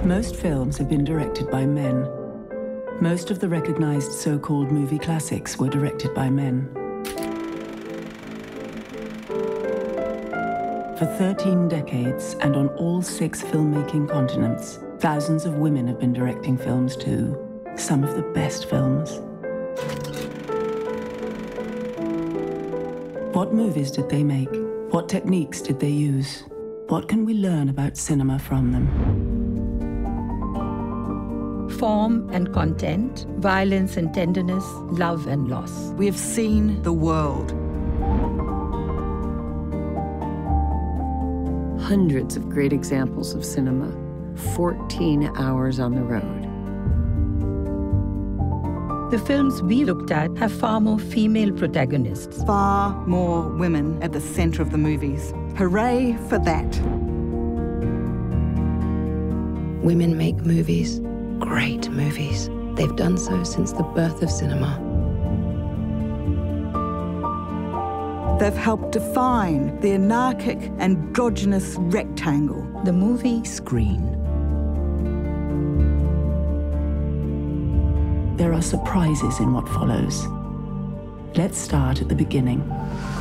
Most films have been directed by men. Most of the recognized so-called movie classics were directed by men. For 13 decades, and on all 6 filmmaking continents, thousands of women have been directing films too. Some of the best films. What movies did they make? What techniques did they use? What can we learn about cinema from them? Form and content, violence and tenderness, love and loss. We have seen the world. Hundreds of great examples of cinema, 14 hours on the road. The films we looked at have far more female protagonists. Far more women at the center of the movies. Hooray for that. Women make movies, great movies. They've done so since the birth of cinema. They've helped define the anarchic, androgynous rectangle. The movie screen. There are surprises in what follows. Let's start at the beginning.